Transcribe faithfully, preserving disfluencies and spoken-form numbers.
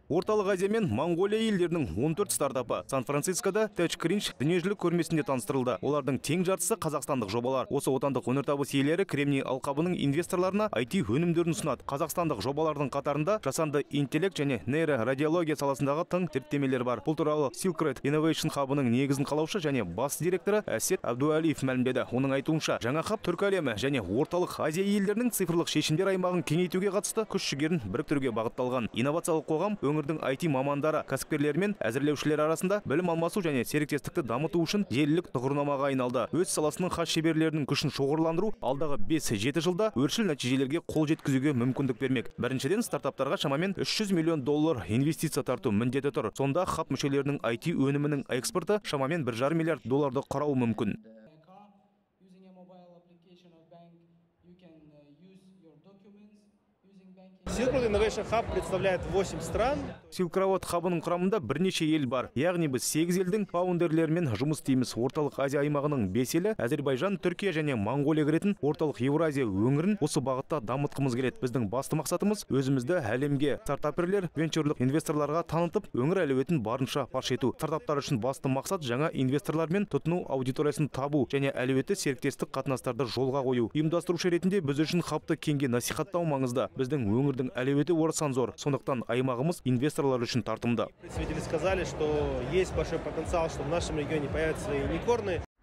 Орталық Азия мен Монголия елдерінің он төрт стартапы Сан-Францискода TechCrunch дүниежүзілік көрмесінде таныстырылды. Олардың тең жартысы қазақстандық жобалар. Осы отандық өнертабыс иелері Кремний алқабының инвесторларына ай ти өнімдерін ұсынады. Қазақстандық жобалардың қатарында жасанды интеллект және нейрорадиология саласындағы тың зерттемелер бар. Бұл туралы Silk Road Innovation хабының негізін қалаушы және бас директоры Әсет Әбдуәлиев мәлімдеді. Оның айтуынша, жаңа хаб Түркі әлемі және орталық Азия елдерінің цифрлық шешімдер аймағын кеңейтуге қатысты күш-жігерін біріктіруге бағытталған. Инновациялық қоғам өңірдің ай ти мамандары, кәсіпкерлері мен әзірлеушілер арасында білім алмасу және серіктестікті дамыту үшін желілік тұғырнамаға айналды. Өз саласының хас шеберлерінің күшін шоғырландыру алдағы бес жеті жылда өршіл нәтижелерге қол жеткізуге мүмкіндік бермек. Біріншіден, стартаптарға шамамен үш жүз миллион доллар инвестиция тарту міндеті тұр. Сонда хаб мүшелерінің ай ти өнімінің экспорты шамамен бір жарым миллиард долларды құрауы мүмкін. Silk Road Innovation Hub представляет восемь стран. Silk Road хабының құрамында бірнеше ел бар. Яғни біз сегіз елдің фаундерлерімен жұмыс істейміз. Орталық Азия аймағының бес елі, Әзербайжан, Түркия және Монголия кіретін орталық Еуразия өңірін осы бағытта дамытқымыз келеді. Біздің басты мақсатымыз өзімізді әлемге стартаперлер, венчурлық инвесторларға танытып, өңір әлеуетін барынша паш ету. Стартаптар үшін басты мақсат жаңа инвесторлармен тұтыну аудиториясын табу және әлеуеті серіктестік қатынастарды жолға қою. Ұйымдастырушы ретінде біз үшін хабты кеңге насихаттау маңызды. Біздің өңірдің әлеуеті орасан зор. Сондықтан аймағымыз инвесторлар үшін тартымды. Представители сказали, что есть большой потенциал, что в нашем регионе появятся свои юникорны.